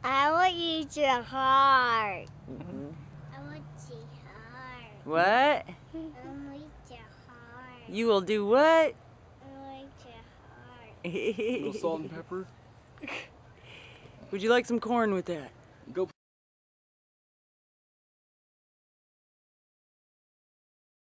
I want you to heart. Mm-hmm. I want to heart. What? I want to heart. You will do what? I want to heart. A little salt and pepper. Would you like some corn with that?